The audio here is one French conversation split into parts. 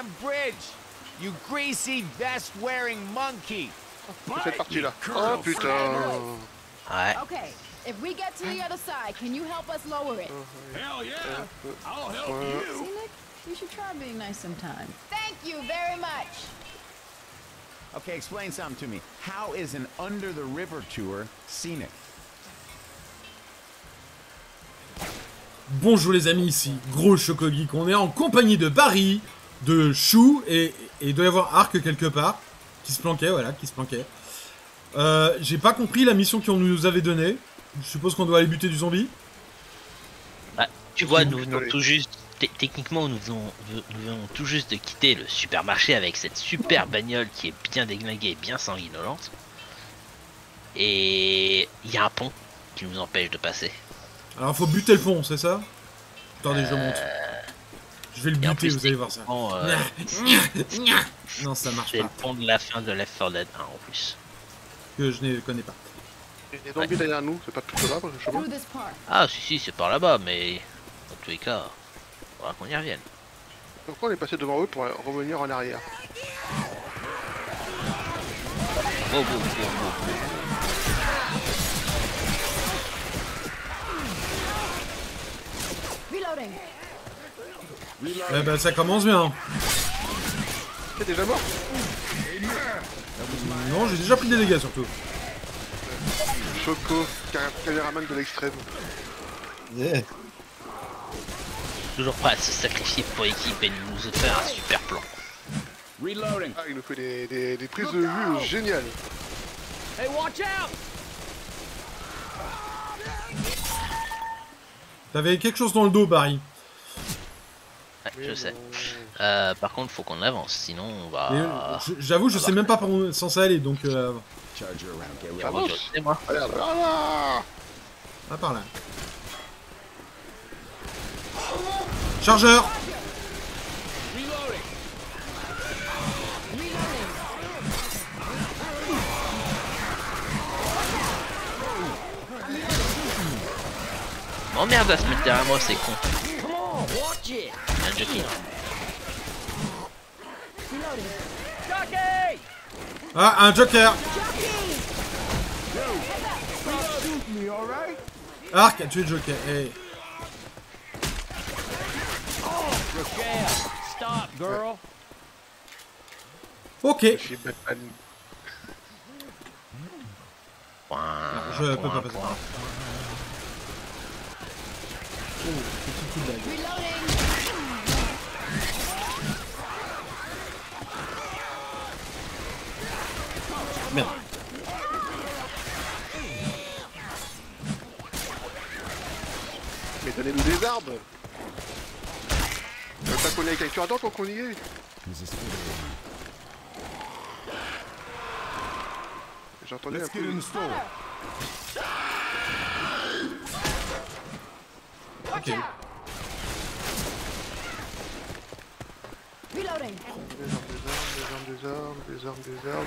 damn bridge! You greasy vest-wearing monkey! Cette partie-là. Oh putain. Ouais. Okay, if we get to the other side, can you help us lower it? Hell yeah! I'll help you! Scenic, you should try being nice sometime. Thank you very much. Okay, explain something to me. How is an under-the-river tour scenic? Bonjour les amis, ici Gros Choco Geek. On est en compagnie de Barry, de Chou et il doit y avoir Arc quelque part qui se planquait, voilà, qui se planquait. J'ai pas compris la mission qu'on nous avait donnée. Je suppose qu'on doit aller buter du zombie. Bah, tu vois, nous venons tout juste. Techniquement, nous venons tout juste de quitter le supermarché avec cette super bagnole qui est bien déglinguée et bien sanguinolente. Et il y a un pont qui nous empêche de passer. Alors faut buter le pont, c'est ça? Attendez, je monte. Je vais le buter, plus, vous allez voir ça. Non, ça marche C'est pas. le pont de la fin de Left 4 Dead 1 en plus. Que je ne connais pas. Les zombies derrière nous, c'est pas plutôt là, je sais pas. Through this part. Ah si, c'est par là-bas, mais dans tous les cas, faudra qu'on y revienne. Pourquoi on est passé devant eux pour revenir en arrière? Oh. Reloading. Eh ben ça commence bien. T'es déjà mort? Non, j'ai déjà pris des dégâts surtout. Choco, caméraman de l'extrême. Toujours prêt à se sacrifier pour l'équipe et nous faire un super plan. Reloading. Ah, il nous fait des prises de vue géniales. Hey, watch out! T'avais quelque chose dans le dos, Barry. Ouais, je sais. Par contre, faut qu'on avance, sinon on va. J'avoue, je sais même pas par où on est censé aller, donc Charger around, get Ah, ready. oui, je sais, moi. Regarde, voilà. à part là. Chargeur. Reloading. M'emmerde à se mettre derrière moi, c'est con. Come on, watch it. Un jockey. Jockey! Ah, un Joker. Shoot me, all right? Arc a tué le Joker. Hey. Joker, stop, girl. Ok. Je suis Batman. Je peux pas passer. Oh, petit coup de bague. Reloading. Merde. Mais donnez-nous des armes. On va pas qu'on ait avec un cure-dent tant qu'on y est. J'entendais un peu. Ok. Reloading. Des armes.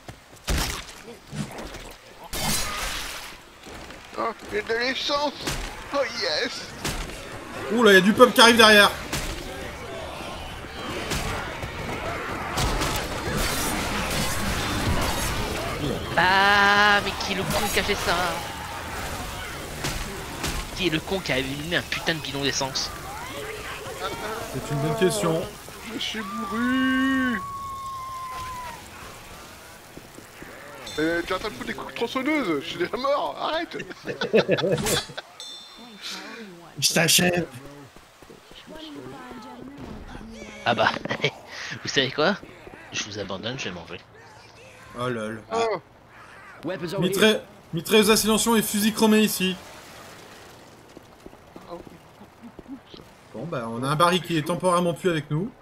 Oh, il y a de l'essence. Oh yes. Ouh là, il y a du pub qui arrive derrière. Ah, mais qui est le con qui a fait ça? Qui est le con qui a allumé un putain de bidon d'essence? C'est une bonne question. Je suis bourru. Tu es en train de foutre des coups de tronçonneuse. Je suis déjà mort. Arrête. Je t'achève. Ah bah, vous savez quoi? Je vous abandonne, je vais manger. Oh lol. Oh. Weapons over here. Mitrailleuse à silencieux et fusil chromé ici. Bon bah on a un Barry qui est temporairement plus avec nous.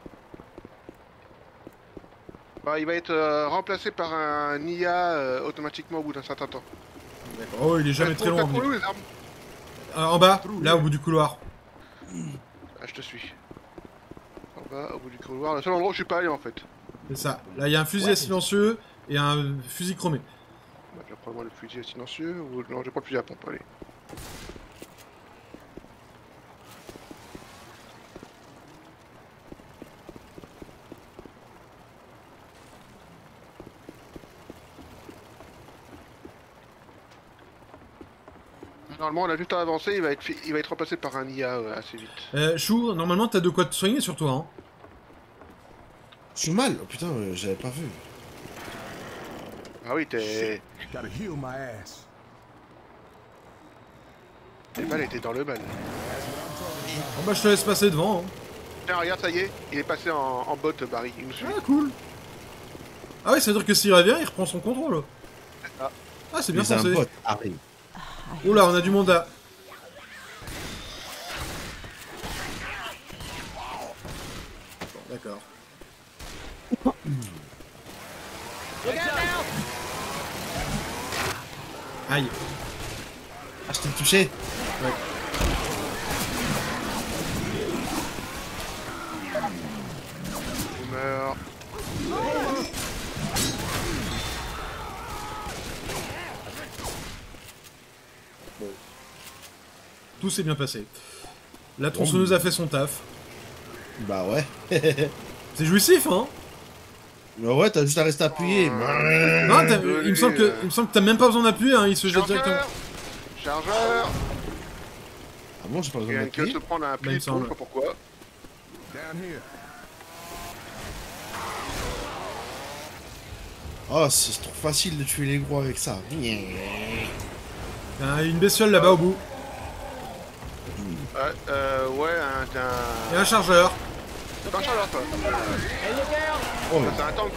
Bah, il va être remplacé par un IA automatiquement au bout d'un certain temps. D'accord. Oh il est jamais très loin. Où les armes? En bas, là au bout du couloir. Ah, je te suis. En bas, au bout du couloir, le seul endroit où je suis pas allé en fait. C'est ça. Là il y a un fusil à silencieux et un fusil chromé. Bah, je vais prendre moi le fusil silencieux ou non, je prends le fusil à pompe, allez. Normalement, on a juste à avancer, il va être remplacé par un IA assez vite. Chou, normalement t'as de quoi te soigner sur toi, hein. Je suis mal. Oh putain, j'avais pas vu. Ah oui, t'es... Gotta heal my ass. Le mal était dans le mal. Bon bah je te laisse passer devant, hein. Tiens, regarde, ça y est, il est passé en bot, Barry, il nous suit. Ah cool. Ah ouais, ça veut dire que s'il revient, il reprend son contrôle. Ah, Ah c'est bien Mais un pensé. bot arrive. Oula, on a du monde à... Bon, d'accord. Aïe. Ah, je t'ai touché. Ouais. il meurt. Tout s'est bien passé. La tronçonneuse a fait son taf. Bah ouais. C'est jouissif, hein. Mais ouais, t'as juste à rester appuyé. Non, il me semble que t'as même pas besoin d'appuyer, hein. Il se jette directement. Chargeur. Ah bon, j'ai pas Il besoin vient que d'appuyer. se prendre un il me pilier de semble. je sais pas pourquoi. Down here. Oh, c'est trop facile de tuer les gros avec ça. Il y a une bestiole là-bas au bout. Ouais, Et un chargeur. c'est un chargeur, toi. Oh, mais... C'est un tank.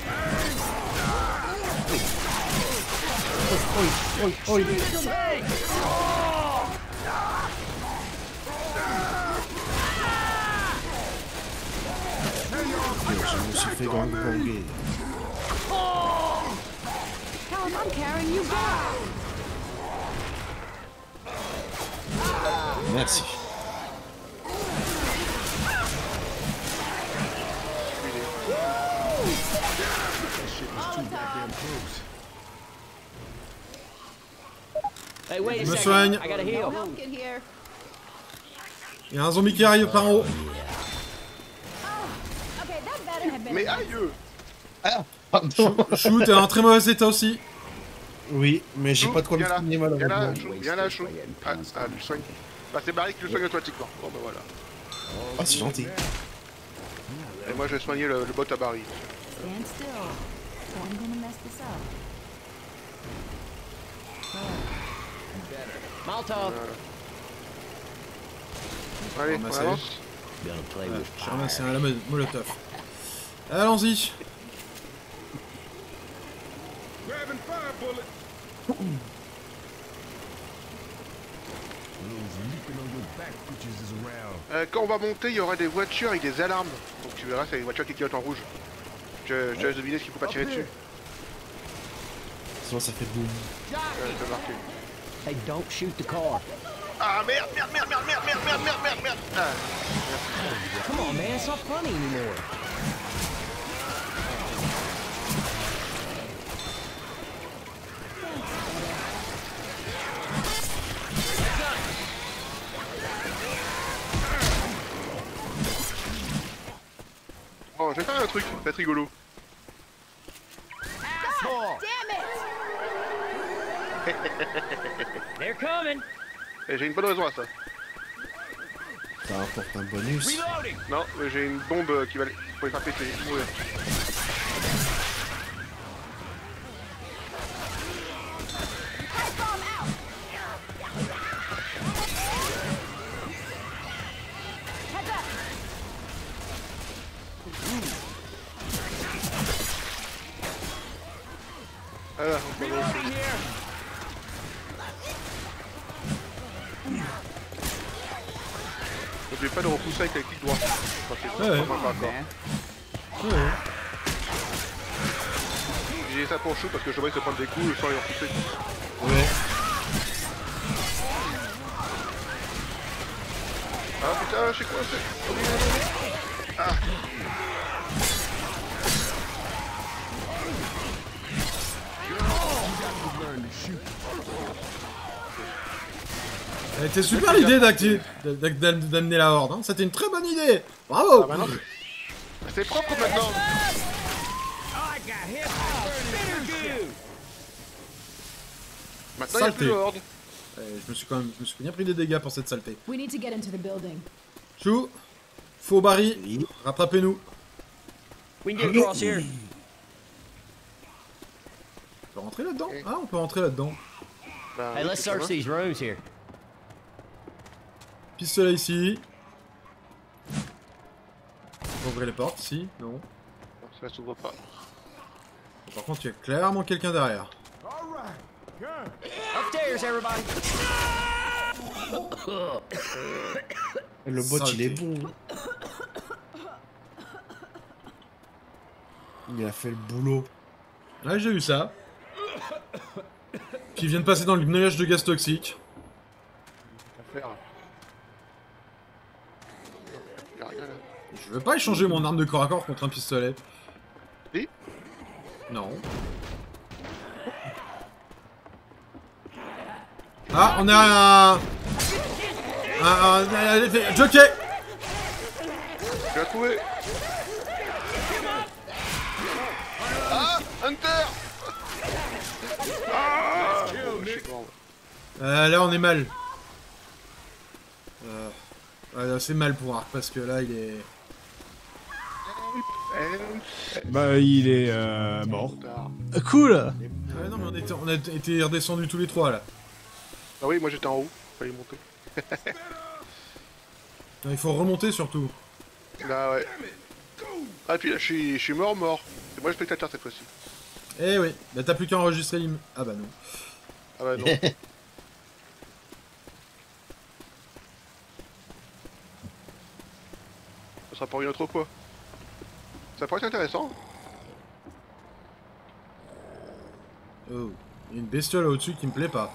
Je me suis fait gangbangé. Tell him I'm carrying you back. Merci. Hey, wait a Je me second. soigne. I gotta heal. Don't get here. Il y a un zombie qui arrive par en haut. Okay, that better have been. Mais aïe! Ah, pardon. Chou, t'es en très mauvais état aussi. Oui, mais j'ai Chou, pas de quoi me viens là. soigner Viens là, malheureusement. Chou, viens là, Chou. Ah, lui soigne. Bah, c'est Barry qui le soigne automatiquement. Bon, bah voilà. Ah, c'est gentil. Et moi, je vais soigner le bot à Barry. Stand still. Or I'm gonna mess this up. Molotov. Allez, Bah, on c'est- avance. Gonna play Ouais, with j'ai ramassé un molotov. Allons-y. Grabbing fire bullet. Those leaping on your back bitches is around. Quand on va monter, il y aura des voitures avec des alarmes. Donc tu verras, c'est des voitures qui clignotent en rouge. Je te laisse deviner ce qu'il faut pas tirer dessus. Sinon, ça fait boum. C'est marqué. Hey, don't shoot the car. Ah merde, merde, merde, merde, merde, merde, merde, merde, merde, merde. Ah, Come on, man. It's not funny anymore. bon, je vais faire un truc, ça va être rigolo. Damn it! They're coming. Et j'ai une bonne raison à ça. Ça rapporte un bonus. Reloading. Non, mais j'ai une bombe qui va pour les faire péter. Mourir. Pipe bomb out! Heads up! Voilà, on peut voir. Reloading here. N'oubliez pas de repousser avec le clic droit. Enfin, c'est Ouais, ouais. pas encore. Ouais. J'ai ça pour chou parce que je vois se prendre des coups sans les repousser. Ouais. Ah putain, je sais quoi, c'est... Ah. C'était super l'idée d'amener la horde, hein. C'était une très bonne idée. Bravo. Ah, maintenant, c'est propre maintenant. I got hit by a spinner goo. Maintenant, il n'y a plus de horde. Je me suis bien pris des dégâts pour cette saleté. We need to get into the building. Chou, faux Barry, Oui. rattrapez-nous. We can get across here. On peut rentrer là-dedans? Ah, on peut rentrer là-dedans. Bah, Hey, oui, let's c'est pas search mal. these rooms here. Pistolet ici. On peut ouvrir les portes ici? Non. Non, ça s'ouvre pas. Par contre, il y a clairement quelqu'un derrière. All right. Gun. Upstairs, everybody. Le bot, il est Saleté. bon. Il a fait le boulot. Ouais, j'ai eu ça. Qui vient de passer dans le nuage de gaz toxique. À faire. Y a rien là. Je veux pas échanger mon arme de corps à corps contre un pistolet. Si. Non. Ah, on a un jockey. Tu l'as trouvé. Ah, Hunter. Ah, je suis mort. Là, on est mal. Ouais, là, c'est mal pour Ark parce que là, il est. Bah, il est mort. Tard. Cool. Ouais, non, mais on a été redescendus tous les trois là. Ah oui, moi j'étais en haut. Fallait monter. Non, il faut remonter surtout. Là, ouais. Ah, et puis là, je suis mort. C'est moi le spectateur cette fois-ci. Eh oui, bah t'as plus qu'à enregistrer l'im... Ah bah non. Ah bah non. Ça sera pour une autre fois. Ça pourrait être intéressant. Oh, il y a une bestiole au-dessus qui me plaît pas.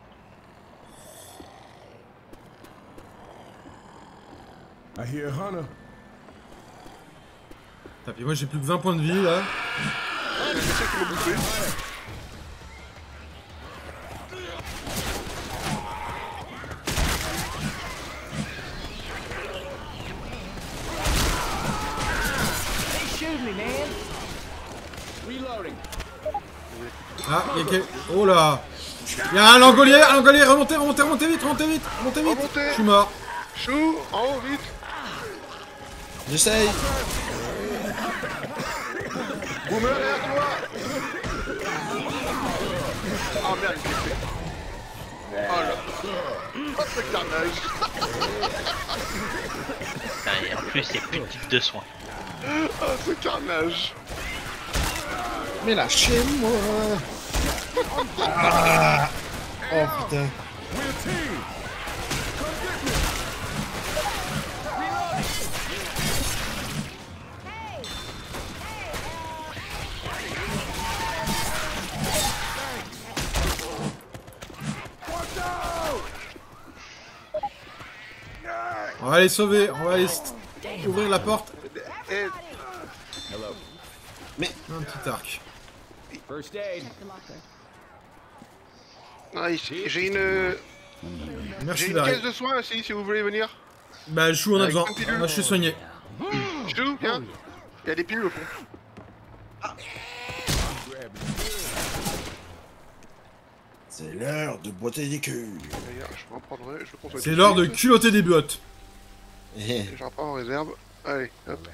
I hear a hunter. Ah, puis moi j'ai plus que 20 points de vie là. Il y a quelqu'un qui m'a bouffé. They shoot me, man. Reloading. Ah, il y a quel... Oh là. Il y a un langolier, remontez vite. Remontez. Je suis mort. Chou, en haut, vite. J'essaye. Boomer derrière toi. Oh merde, il s'est fait. Oh là. Oh ce carnage. Putain, et en plus, il y a plus de type de soins. Oh ce carnage. Mais lâchez-moi. Ah. Oh putain. We're a team. Come get me. On va les sauver, on va aller ouvrir la porte. Et Un petit arc. First aid. The locker. ah, j'ai une Merci caisse Barry. de soins aussi si vous voulez venir. Bah Chou on a Avec besoin. une pilule. Moi je suis soigné. Chou, viens. Il y a des pilules au fond. C'est l'heure de boiter des culs. D'ailleurs, je vais en prendre un. Je vais consommer C'est tout l'heure de suite. culotter des bottes. J'en prends en réserve. Allez, hop.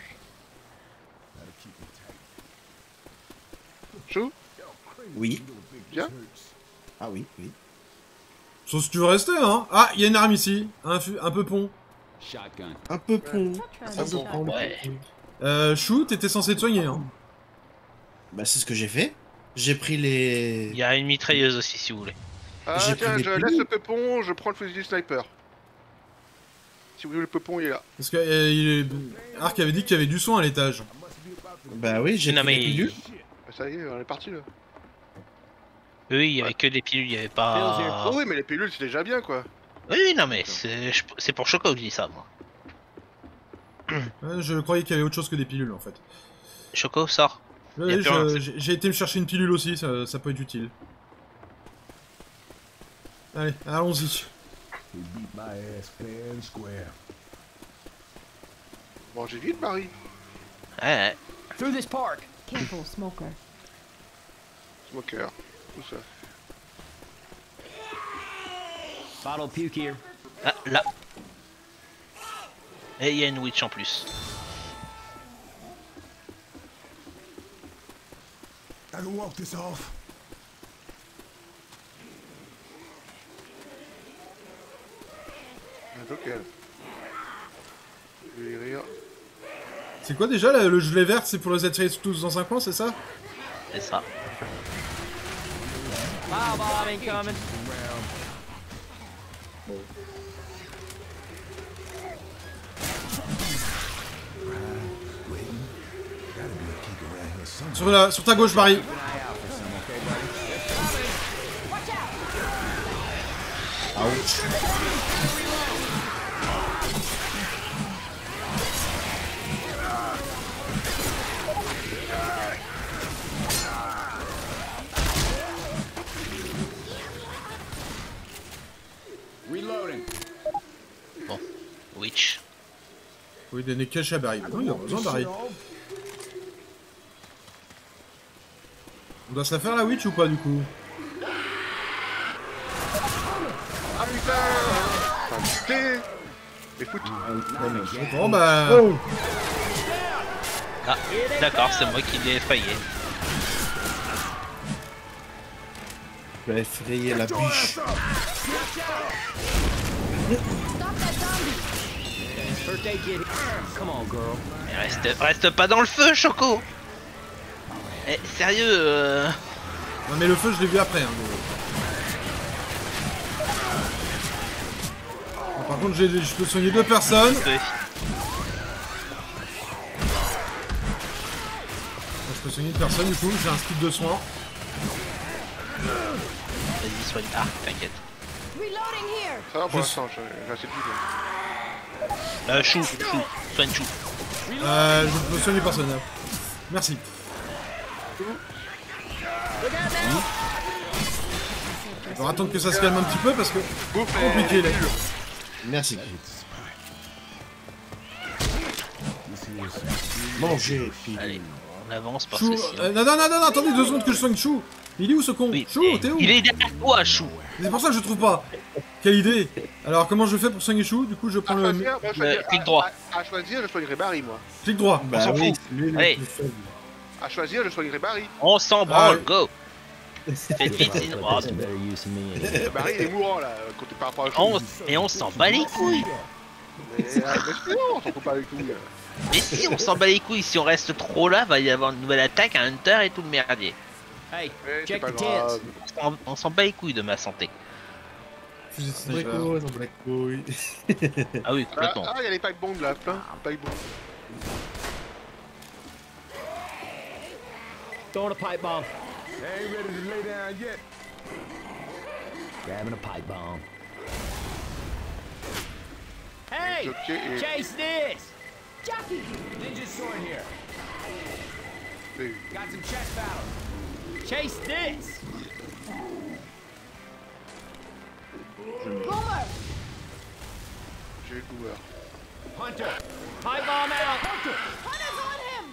Chou, Oui. viens. Ah oui, oui. Sauf si tu veux rester hein. Ah, il y a une arme ici. Un peu pont. Shotgun. Un peu pont. Try Ça this dépend. shotgun. Ouais. Chou, t'étais censé te soigner hein. Bah c'est ce que j'ai fait. J'ai pris les... Il y a une mitrailleuse aussi, si vous voulez. Ah J'ai tiens, pris je des laisse pilules. le peupon, je prends le fusil du sniper. Si vous voulez le peupon, il est là. Parce que Ark avait dit qu'il y avait du soin à l'étage. Bah oui, j'ai Non, pris mais les pilules. Bah, ça y est, on est parti là. Oui, il y avait que des pilules, il y avait pas. Oh oui, mais les pilules c'est déjà bien quoi. Oui, non, mais c'est pour Choco que je dis ça, moi. Ouais, je croyais qu'il y avait autre chose que des pilules en fait. Choco, sort. Ouais, Y a plus rien. j'ai été me chercher une pilule aussi, ça peut être utile. Allez, allons-y. He beat my ass fair and square. Mangez vite, Marie. Ouais, Through this park. Careful, smoker. Smoker, tout ça. Bottle of puke here. Ah, là. Et il y a une witch en plus. I can walk this off. Ok. Je vais y rire. C'est quoi déjà le gilet vert? C'est pour les attirer tous dans un coin, c'est ça? C'est ça. Fireball incoming. Sur ta gauche, Barry. Reloading. Bon. Witch. Oui, donner cash à Barry. Non, il a pas besoin, Barry. On doit se la faire la witch ou pas du coup? Ah putain! Putain! Mais foot! Bon bah... Ah, d'accord, c'est moi qui l'ai effrayé. Tu vas effrayer la biche. First aid kit. Come on, girl. Mais reste pas dans le feu, Choco. Eh, sérieux, Non mais le feu je l'ai vu après. Hein, Bon, par contre je peux soigner 2 personnes. Je peux soigner 1 personne du coup, j'ai un skip de soin. Vas-y, soigne. Ah, t'inquiète. Reloading here. Ça va pour l'instant, j'ai assez de vie. Chou, soigne Chou. Je peux soigner personne. Là. Merci. On va attendre que ça se calme un petit peu parce que compliqué là. Merci. Manger. Allez, on avance parce Chou, que sinon... non, attendez 2 secondes que je soigne Chou. Il est où ce con? Oui, Chou, t'es où? il est derrière toi, Chou. C'est pour ça que je trouve pas. Quelle idée. Alors comment je fais pour soigner Chou? Du coup je prends le... clic droit. À choisir, je soignerai Barry, moi. Clic droit. Bah s'en oui, fout. c'est lui le Allez. plus faible. À choisir, je soignerai Barry. On s'en branle, Ah, go. Faites vite, c'est une droite. Barry, il est mourant, là, côté par rapport à Chou. Et on s'en bat les couilles. Mais on s'en fout pas avec tout. Mais si, on s'en bat les couilles. Si on reste trop là, va y avoir une nouvelle attaque, un hunter et tout le merdier. Hey, Ouais, c'est check pas the grave. tents. On s'en bat les couilles de ma santé. Bricos, en black boy. Ah oui, complètement. Ah, il y a les pipe bombs là, plein. Pipe bombs. Throwing a pipe bomb. They ain't ready to lay down yet. Grabbing a pipe bomb. Hey! Ok, et... Chase this! Jackie. Ninja sword here. et- Got some chest battle. Chase this! Boomer. J'ai le couvert. Hunter! Pipe bomb out! Hunter's on him.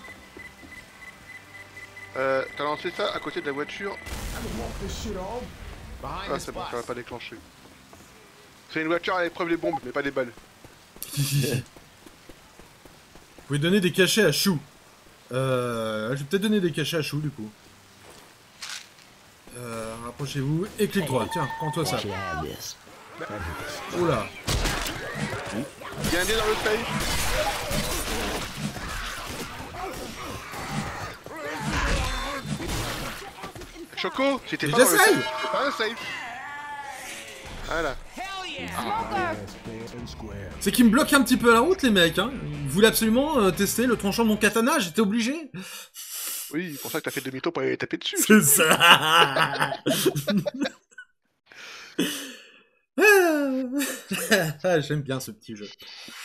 T'as lancé ça à côté de la voiture. I can walk this shit off. Behind Ah, this c'est bon, bus. ça va pas déclencher. C'est une voiture à l'épreuve des bombes, mais pas des balles. Vous pouvez donner des cachets à Chou. Je vais peut-être donner des cachets à Chou du coup. Rapprochez-vous et clic droit. Tiens, prends-toi ça. Oula. Il y a un dé dans le safe. Choco, c'était pas dans le J'essaye. safe. C'est pas un safe. Voilà. Smoker. Fair and square. C'est qu'ils me bloquent un petit peu la route les mecs. Hein. Ils voulaient absolument tester le tranchant de mon katana. J'étais obligé. Oui, c'est pour ça que t'as fait demi-tour pour aller taper dessus. C'est ça. Ah, j'aime bien ce petit jeu.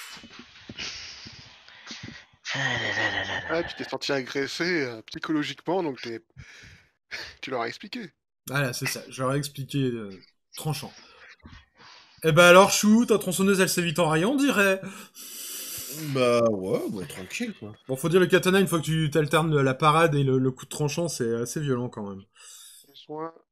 Ah, tu t'es senti agressé psychologiquement, donc tu leur as expliqué. Voilà, c'est ça. Je leur ai expliqué tranchant. Eh ben alors, Chou, ta tronçonneuse, elle s'évite en rayon, on dirait. Bah ouais, bah tranquille quoi. Bon, faut dire le katana, une fois que tu t'alternes la parade et le coup de tranchant, c'est assez violent quand même. Soin.